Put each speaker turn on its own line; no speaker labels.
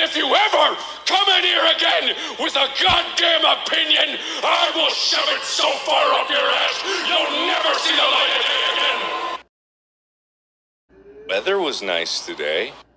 And if you ever come in here again with a goddamn opinion, I will shove it so far up your ass, you'll never see the light of day again. Weather was nice today.